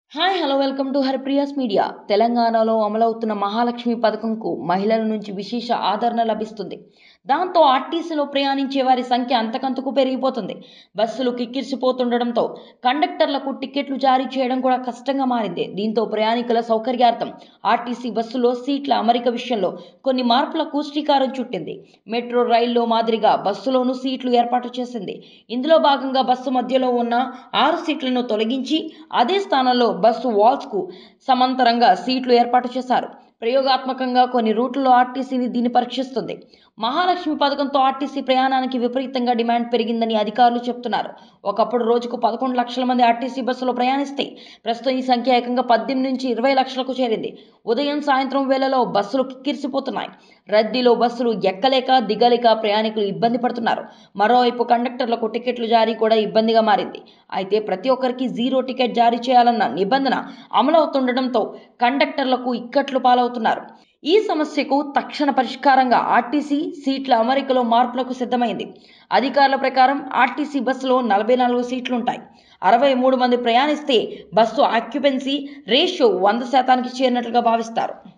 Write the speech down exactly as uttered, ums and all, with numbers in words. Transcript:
Hi hello welcome to Haripriya's media. తెలంగాణలో అమలవుతున్న మహాలక్ష్మి పథకంకు మహిళల నుంచి విశేష ఆదరణ లభిస్తుంది. దాంతో ఆర్టీసీలో ప్రయాణించే వారి సంఖ్య అంతకంతకు పెరిగిపోతుంది. బస్సులు కిక్కిరిసిపోతుండటంతో కండక్టర్లకు టికెట్లు జారీ చేయడం కూడా కష్టంగా మారింది. దీంతో ప్రయాణికుల సౌకర్యార్థం ఆర్టీసీ బస్సులో సీట్ల అమరిక విషయంలో కొన్ని మార్పులకు శ్రీకారం చుట్టింది. మెట్రో రైల్లో మాదిరిగా బస్సులోనూ సీట్లు ఏర్పాటు చేసింది. ఇందులో భాగంగా బస్సు మధ్యలో ఉన్న ఆరు సీట్లను తొలగించి అదే స్థానంలో బస్సు వాల్స్కు సమాంతరంగా సీట్లు ఏర్పాటు చేశారు. ప్రయోగాత్మకంగా కొన్ని రూట్లలో ఆర్టీసీని దీన్ని పరీక్షిస్తుంది. మహాలక్ష్మి పథకంతో ఆర్టీసీ ప్రయాణానికి విపరీతంగా డిమాండ్ పెరిగిందని అధికారులు చెబుతున్నారు. ఒకప్పుడు రోజుకు పదకొండు లక్షల మంది ఆర్టీసీ బస్సులో ప్రయాణిస్తే ప్రస్తుతం ఈ సంఖ్య ఏకంగా పద్దెనిమిది నుంచి ఇరవై లక్షలకు చేరింది. ఉదయం సాయంత్రం వేళలో బస్సులు కిక్కిరిసిపోతున్నాయి. రద్దీలో బస్సులు ఎక్కలేక దిగలేక ప్రయాణికులు ఇబ్బంది పడుతున్నారు. మరోవైపు కండక్టర్లకు టికెట్లు జారీ కూడా ఇబ్బందిగా మారింది. అయితే ప్రతి ఒక్కరికి జీరో టికెట్ జారీ చేయాలన్న నిబంధన అమలవుతుండటంతో కండక్టర్లకు ఇక్కట్లు పాలవుతున్నారు. ఈ సమస్యకు తక్షణ పరిష్కారంగా ఆర్టీసీ సీట్ల అమరికలో మార్పులకు సిద్ధమైంది. అధికారుల ప్రకారం ఆర్టీసీ బస్సులో నలభై నాలుగు సీట్లుంటాయి. అరవై మూడు మంది ప్రయాణిస్తే బస్సు ఆక్యుపెన్సీ రేషియో వంద శాతానికి చేరినట్లుగా భావిస్తారు.